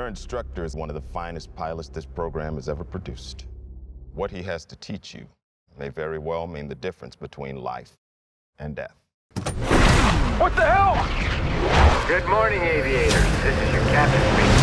Your instructor is one of the finest pilots this program has ever produced. What he has to teach you may very well mean the difference between life and death. What the hell? Good morning, aviators. This is your captain speaking.